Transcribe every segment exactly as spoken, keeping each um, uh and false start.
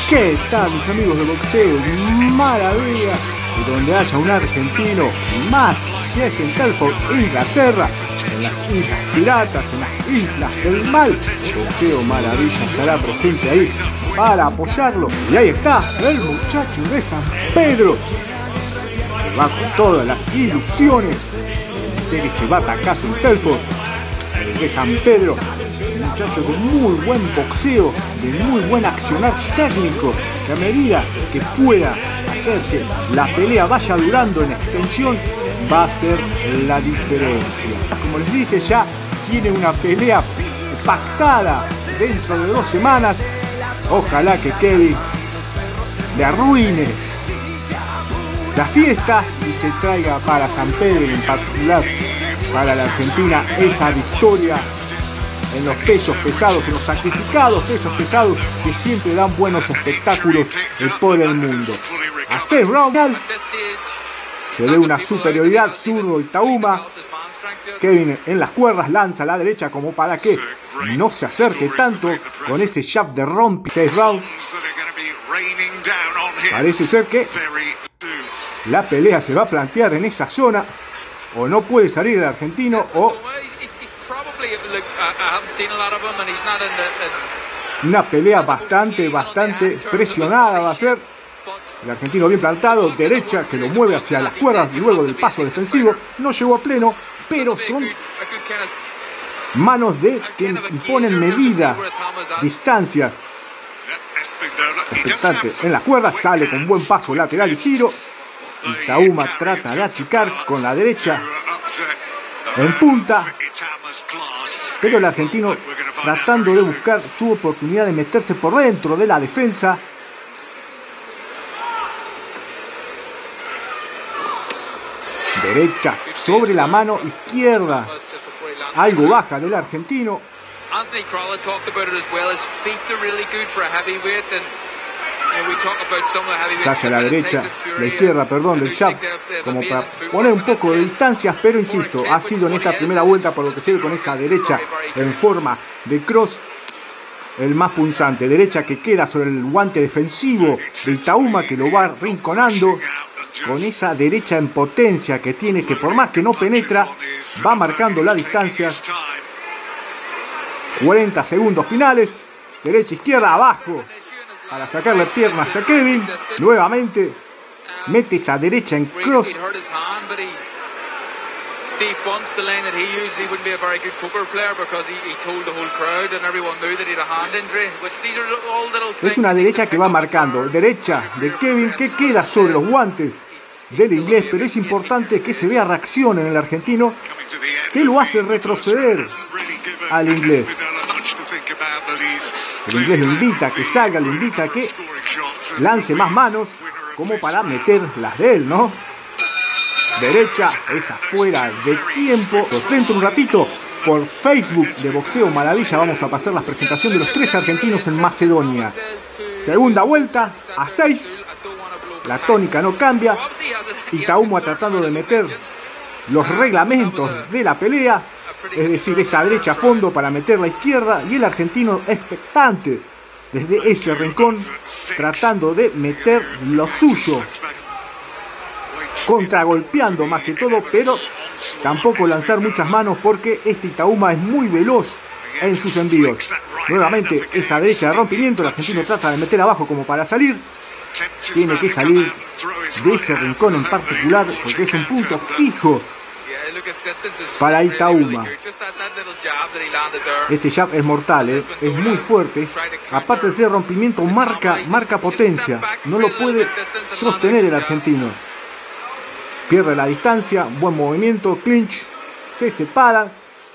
¿Qué tal, mis amigos de boxeo? Maravilla. Y donde haya un argentino, más si es en Telford, Inglaterra, en las Islas Piratas, en las Islas del Mal, Boxeo Maravilla estará presente ahí para apoyarlo. Y ahí está el muchacho de San Pedro, que va con todas las ilusiones de que se va a atacar en Telford. El de San Pedro, un muchacho de muy buen boxeo, de muy buen accionar técnico, que a medida que pueda hacer que la pelea vaya durando en extensión, va a ser la diferencia. Como les dije, ya tiene una pelea pactada dentro de dos semanas. Ojalá que Kevin le arruine la fiesta y se traiga para San Pedro, en particular para la Argentina, esa victoria en los pesos pesados, en los sacrificados pesos pesados que siempre dan buenos espectáculos por el mundo. A seis rounds se ve una superioridad zurdo Itaúma. Kevin en las cuerdas lanza a la derecha como para que no se acerque tanto con ese jab de rompe. seis rounds. Parece ser que la pelea se va a plantear en esa zona. O no puede salir el argentino o una pelea bastante, bastante presionada va a ser. El argentino bien plantado, derecha que lo mueve hacia las cuerdas luego del paso defensivo. No llegó a pleno, pero son manos de que imponen medida, distancias. Expectante en las cuerdas, sale con buen paso lateral y giro. Itaúma trata de achicar con la derecha en punta, pero el argentino tratando de buscar su oportunidad de meterse por dentro de la defensa. Derecha sobre la mano izquierda, algo baja del argentino. Hacia la derecha, la izquierda, perdón, del jab, como para poner un poco de distancias, pero insisto, ha sido en esta primera vuelta, por lo que se ve con esa derecha en forma de cross, el más punzante. Derecha que queda sobre el guante defensivo de Itaúma, que lo va rinconando con esa derecha en potencia que tiene, que por más que no penetra, va marcando la distancia. cuarenta segundos finales, derecha, izquierda, abajo, para sacarle piernas a Kevin. Nuevamente mete esa derecha en cross. Es una derecha que va marcando. Derecha de Kevin que queda sobre los guantes del inglés, pero es importante que se vea reacción en el argentino, que lo hace retroceder al inglés. El inglés lo invita a que salga, lo invita a que lance más manos, como para meter las de él, ¿no? Derecha, esa fuera de tiempo. Dentro un ratito, por Facebook de Boxeo Maravilla, vamos a pasar la presentación de los tres argentinos en Macedonia. Segunda vuelta, a seis. La tónica no cambia. Itaúma tratando de meter los reglamentos de la pelea, es decir, esa derecha a fondo para meter la izquierda, y el argentino expectante desde ese rincón tratando de meter lo suyo, contragolpeando más que todo, pero tampoco lanzar muchas manos porque este Itaúma es muy veloz en sus envíos. Nuevamente esa derecha de rompimiento, el argentino trata de meter abajo como para salir. Tiene que salir de ese rincón en particular porque es un punto fijo para Itaúma. Este jab es mortal, ¿eh? Es muy fuerte. Es, aparte de ser rompimiento, marca, marca potencia. No lo puede sostener el argentino. Pierde la distancia, buen movimiento, clinch, se separan.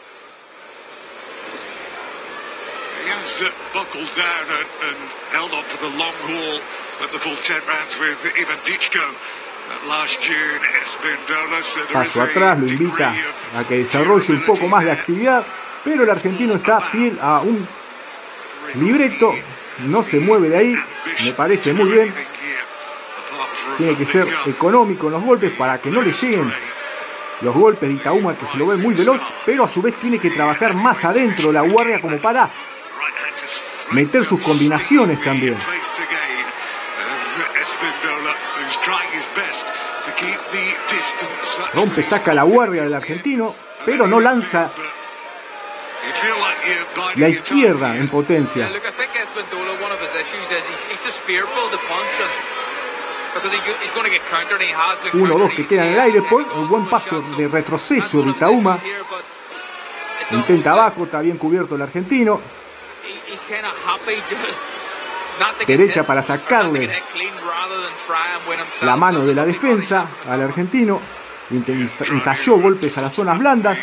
Paso atrás, lo invita a que desarrolle un poco más de actividad, pero el argentino está fiel a un libreto, no se mueve de ahí, me parece muy bien. Tiene que ser económico en los golpes para que no le lleguen los golpes de Itaúma, que se lo ve muy veloz, pero a su vez tiene que trabajar más adentro de la guardia como para meter sus combinaciones también. Rompe, saca la guardia del argentino, pero no lanza la izquierda en potencia. uno dos que queda en el aire por un buen paso de retroceso de Itaúma. Intenta abajo, está bien cubierto el argentino. Derecha para sacarle la mano de la defensa al argentino. Ensayó golpes a las zonas blandas.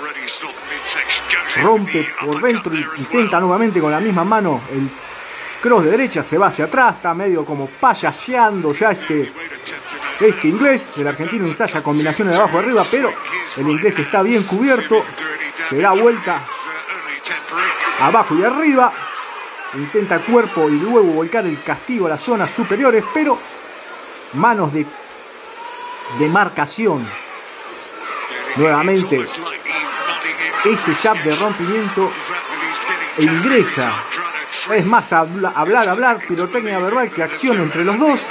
Rompe por dentro y intenta nuevamente con la misma mano el cross de derecha. Se va hacia atrás, está medio como payaseando ya este, este inglés. El argentino ensaya combinaciones de abajo arriba, pero el inglés está bien cubierto. Se da vuelta abajo y arriba. Intenta cuerpo y luego volcar el castigo a las zonas superiores, pero manos de, de marcación. Nuevamente ese jab de rompimiento e ingresa. Es más habla, hablar, hablar, pirotecnia verbal que acción entre los dos.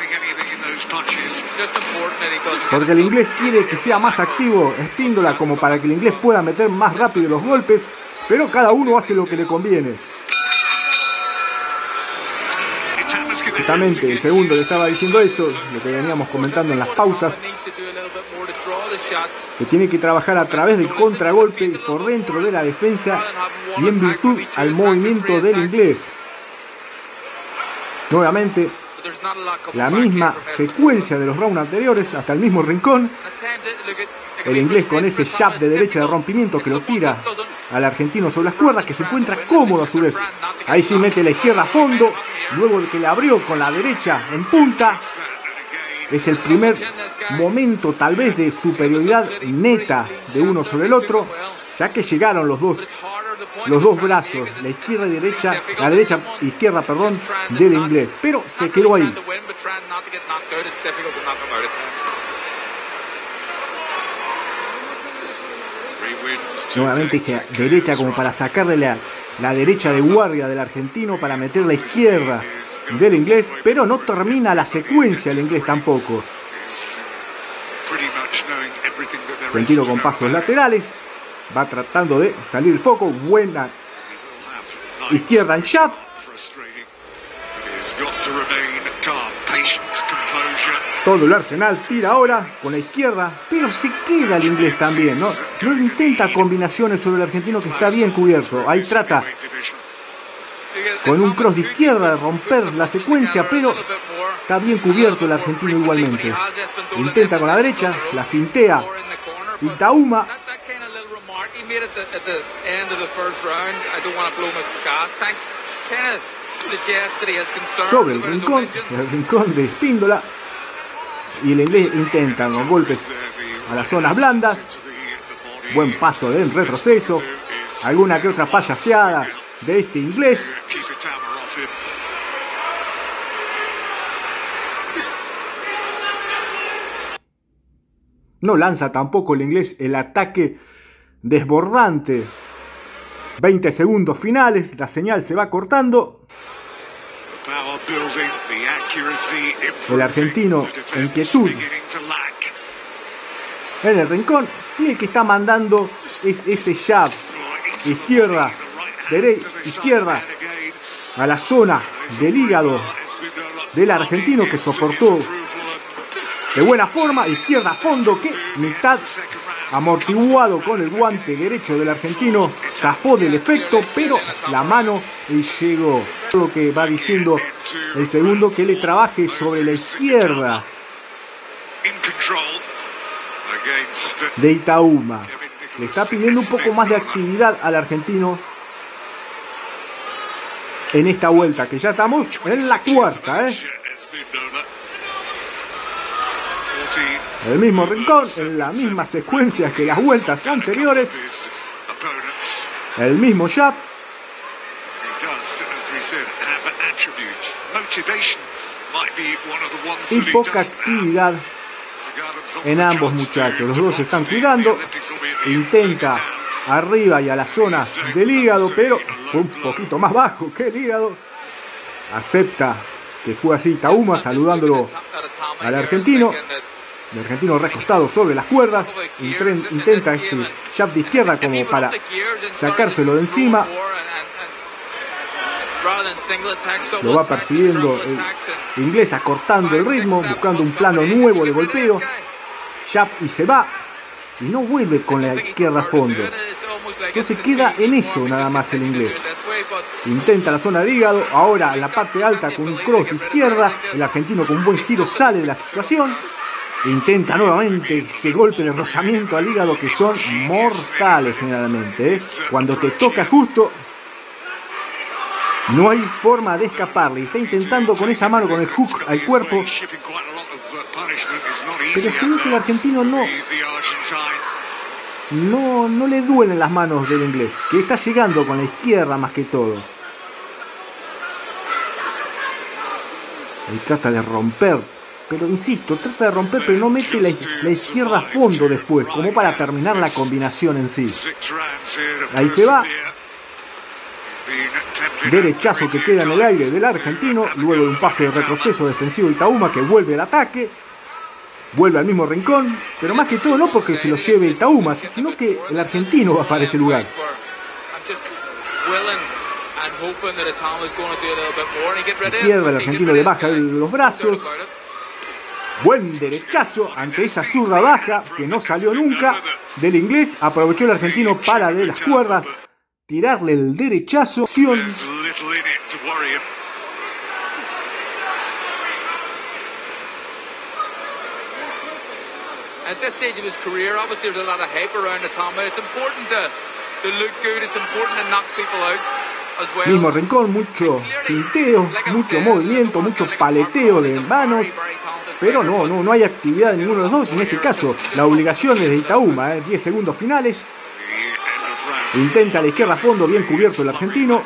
Porque el inglés quiere que sea más activo Spíndola, como para que el inglés pueda meter más rápido los golpes, pero cada uno hace lo que le conviene. Justamente el segundo le estaba diciendo eso, lo que veníamos comentando en las pausas, que tiene que trabajar a través del contragolpe por dentro de la defensa y en virtud al movimiento del inglés. Nuevamente la misma secuencia de los rounds anteriores hasta el mismo rincón. El inglés con ese jab de derecha de rompimiento que lo tira al argentino sobre las cuerdas, que se encuentra cómodo a su vez. Ahí sí mete la izquierda a fondo, luego el que le abrió con la derecha en punta. Es el primer momento tal vez de superioridad neta de uno sobre el otro, ya que llegaron los dos, los dos brazos, la izquierda y derecha, la derecha izquierda, perdón, del inglés, pero se quedó ahí. Nuevamente esa derecha como para sacarle la, la derecha de guardia del argentino para meter la izquierda del inglés, pero no termina la secuencia el inglés tampoco. Argentino con pasos laterales, va tratando de salir el foco, buena izquierda en jab. Todo el arsenal tira ahora con la izquierda, pero se queda el inglés también, ¿no? No intenta combinaciones sobre el argentino que está bien cubierto. Ahí trata con un cross de izquierda de romper la secuencia, pero está bien cubierto el argentino igualmente. Intenta con la derecha, la fintea Itaúma. Sobre el rincón, el rincón de Spíndola. Y el inglés intenta con golpes a las zonas blandas. Buen paso de retroceso. Alguna que otra payaseada de este inglés. No lanza tampoco el inglés el ataque desbordante. veinte segundos finales, la señal se va cortando. El argentino en quietud en el rincón, y el que está mandando es ese jab izquierda, derecha, izquierda a la zona del hígado del argentino, que soportó de buena forma. Izquierda a fondo, que mitad amortiguado con el guante derecho del argentino, zafó del efecto, pero la mano llegó. Lo que va diciendo el segundo, que le trabaje sobre la izquierda de Itaúma. Le está pidiendo un poco más de actividad al argentino en esta vuelta, que ya estamos en la cuarta, ¿eh? El mismo rincón, en la misma secuencia que las vueltas anteriores. El mismo jab. Y poca actividad en ambos muchachos. Los dos se están cuidando. Intenta arriba y a las zonas del hígado, pero fue un poquito más bajo que el hígado. Acepta que fue así Itaúma saludándolo al argentino. El argentino recostado sobre las cuerdas, intenta ese jab de izquierda como para sacárselo de encima. Lo va persiguiendo el inglés, acortando el ritmo, buscando un plano nuevo de golpeo. Jab y se va. Y no vuelve con la izquierda a fondo. Entonces queda en eso nada más el inglés. Intenta la zona del hígado. Ahora en la parte alta con un cross de izquierda. El argentino con un buen giro sale de la situación. Intenta nuevamente ese golpe de rozamiento al hígado que son mortales generalmente, ¿eh? Cuando te toca justo, no hay forma de escaparle. Está intentando con esa mano, con el hook al cuerpo. Pero se ve que el argentino no, no, no le duelen las manos del inglés, que está llegando con la izquierda más que todo. Ahí trata de romper. Pero insisto, trata de romper, pero no mete la, la izquierda a fondo después, como para terminar la combinación en sí. Ahí se va. Derechazo que queda en el aire del argentino, luego de un paso de retroceso defensivo de Itaúma que vuelve al ataque. Vuelve al mismo rincón, pero más que todo no porque se lo lleve Itaúma, sino que el argentino va para ese lugar. Izquierda, el argentino le baja los brazos. Buen derechazo ante esa zurda baja que no salió nunca del inglés. Aprovechó el argentino para de las cuerdas tirarle el derechazo. At this stage of his career, obviously there's a lot of hype around Itaúma. It's important to, to look good. It's important to knock people out as well. Mismo rincón, mucho finteo, mucho movimiento, mucho paleteo de manos. Pero no, no, no hay actividad de ninguno de los dos. En este caso, la obligación es de Itaúma, ¿eh? diez segundos finales. Intenta a la izquierda a fondo, bien cubierto el argentino.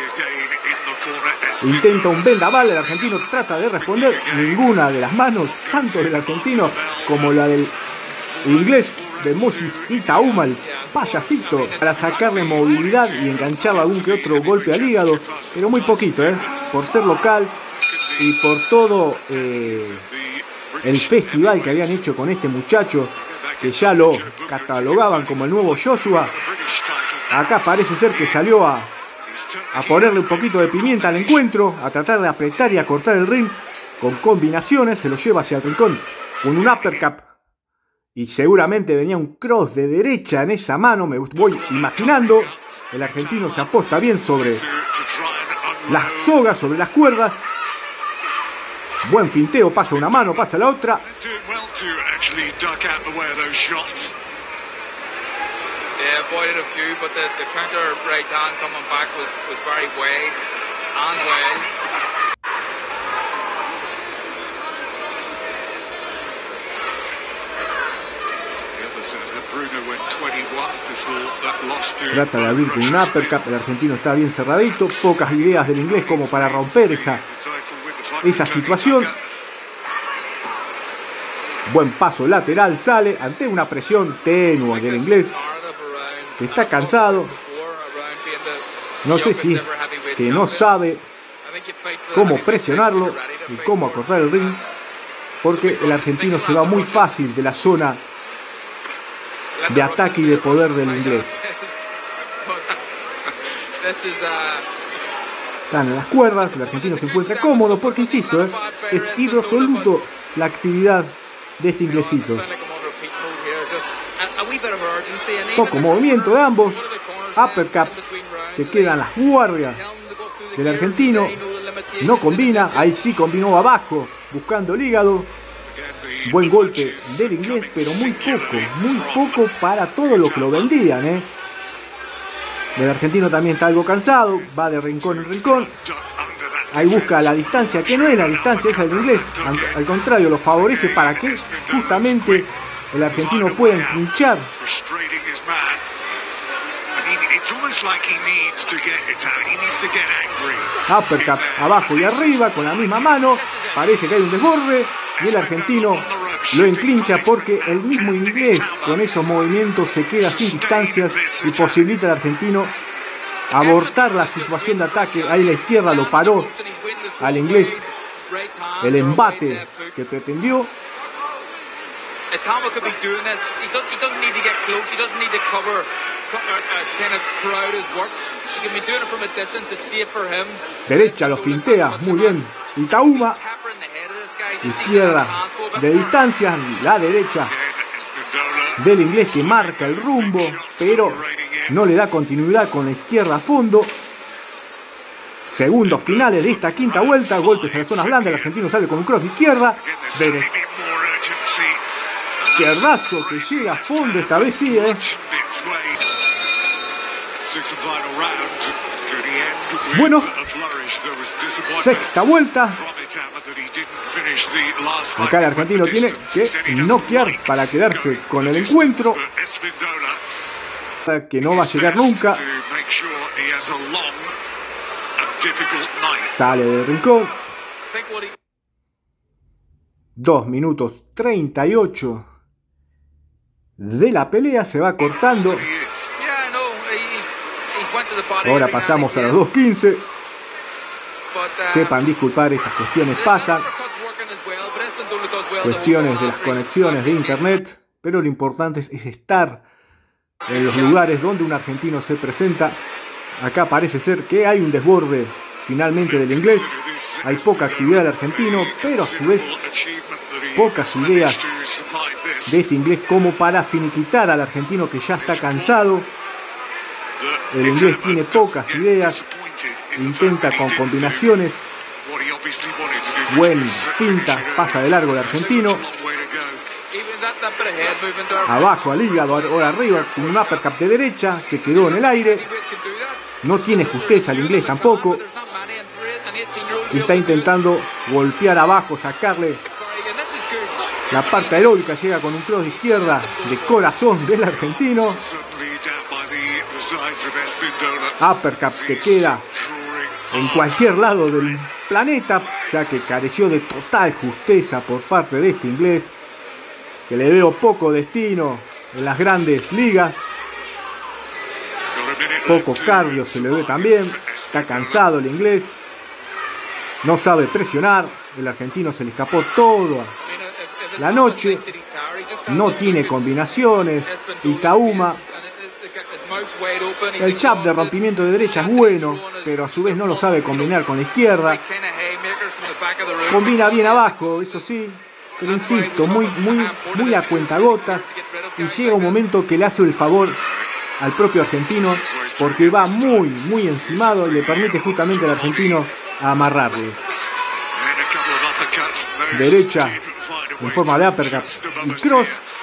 Intenta un vendaval, el argentino trata de responder. Ninguna de las manos, tanto del argentino como la del inglés de Moses Itaúma, el payasito, para sacarle movilidad y engancharle algún que otro golpe al hígado. Pero muy poquito, ¿eh? Por ser local y por todo... Eh, el festival que habían hecho con este muchacho, que ya lo catalogaban como el nuevo Joshua. Acá parece ser que salió a, a ponerle un poquito de pimienta al encuentro, a tratar de apretar y a cortar el ring con combinaciones. Se lo lleva hacia el rincón con un uppercut y seguramente venía un cross de derecha en esa mano, me voy imaginando. El argentino se aposta bien sobre las sogas, sobre las cuerdas. Buen finteo, pasa una mano, pasa la otra. Yeah, avoided a few, but the, the counter right hand coming back was, was very wide and well. Trata de abrir con un uppercut, el argentino está bien cerradito, pocas ideas del inglés como para romper esa, esa situación. Buen paso lateral, sale ante una presión tenue del inglés, que está cansado. No sé si es que no sabe cómo presionarlo y cómo acortar el ring, porque el argentino se va muy fácil de la zona de ataque y de poder del inglés. Están en las cuerdas, el argentino se encuentra cómodo porque, insisto, ¿eh? es irresoluto la actividad de este inglesito. Poco movimiento de ambos. Uppercut, que quedan las guardias del argentino. No combina, ahí sí combinó abajo, buscando el hígado. Buen golpe del inglés, pero muy poco, muy poco para todo lo que lo vendían, ¿eh? El argentino también está algo cansado, va de rincón en rincón. Ahí busca la distancia, que no es la distancia esa del inglés, al contrario, lo favorece para que justamente el argentino pueda enclinchar. Uppercut abajo y arriba con la misma mano, parece que hay un desborde y el argentino lo enclincha porque el mismo inglés con esos movimientos se queda sin distancias y posibilita al argentino abortar la situación de ataque. Ahí la izquierda lo paró al inglés el embate que pretendió. Itama could be doing this. He doesn't, he doesn't need to get close. He doesn't need to cover, uh, uh, kind of crowd his work. He can be doing it from a distance. It's safe for him. Derecha lo fintea muy bien Itaúma. Izquierda de distancia, la derecha del inglés que marca el rumbo, pero no le da continuidad con la izquierda a fondo. Segundos finales de esta quinta vuelta, golpes a las zonas blandas, el argentino sale con un cross de izquierda, derecha. Izquierdazo que llega a fondo, esta vez sí, ¿eh? Bueno, sexta vuelta. Acá el argentino tiene que noquear para quedarse con el encuentro, que no va a llegar nunca. Sale del rincón. dos minutos treinta y ocho de la pelea, se va cortando. Ahora pasamos a las dos quince. Sepan disculpar, estas cuestiones pasan. Cuestiones de las conexiones de internet. Pero lo importante es, es estar en los lugares donde un argentino se presenta. Acá parece ser que hay un desborde finalmente del inglés. Hay poca actividad del argentino, pero a su vez pocas ideas de este inglés como para finiquitar al argentino que ya está cansado. El inglés tiene pocas ideas, intenta con combinaciones. Buen finta, pasa de largo el argentino. Abajo al hígado, ahora arriba, con un uppercut de derecha que quedó en el aire. No tiene justeza el inglés tampoco. Y está intentando golpear abajo, sacarle la parte aeróbica. Llega con un cross de izquierda de corazón del argentino. Uppercut que queda en cualquier lado del planeta, ya que careció de total justeza por parte de este inglés, que le veo poco destino en las grandes ligas. Poco cardio se le ve también. Está cansado el inglés. No sabe presionar. El argentino se le escapó toda la noche. No tiene combinaciones. Itaúma. El jab de rompimiento de derecha es bueno, pero a su vez no lo sabe combinar con la izquierda. Combina bien abajo, eso sí, pero insisto, muy, muy, muy a cuentagotas. Y llega un momento que le hace el favor al propio argentino, porque va muy, muy encimado y le permite justamente al argentino amarrarle. Derecha en forma de uppercut y cross.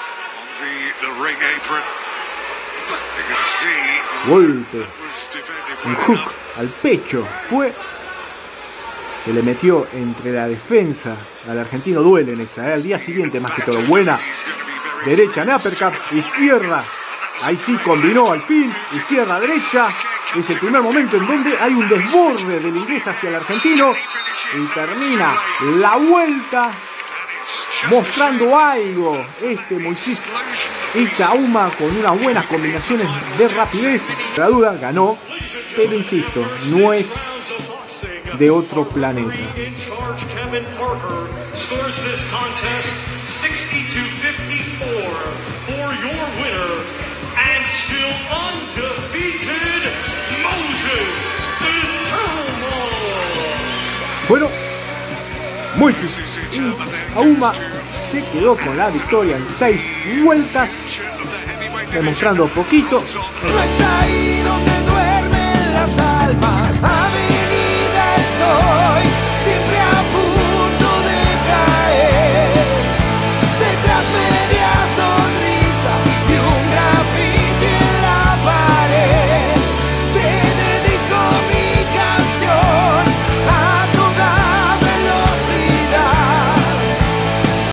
Golpe, un hook al pecho, fue, se le metió entre la defensa, al argentino duele en esa, ¿eh? Al día siguiente más que todo, buena, derecha en uppercut, izquierda, ahí sí combinó al fin, izquierda, derecha, es el primer momento en donde hay un desborde del inglés hacia el argentino, y termina la vuelta, mostrando algo, este Moisés Itaúma con unas buenas combinaciones de rapidez. La duda ganó, pero insisto, no es de otro planeta. Bueno, Moisés Itaúma se quedó con la victoria en seis vueltas, demostrando poquito.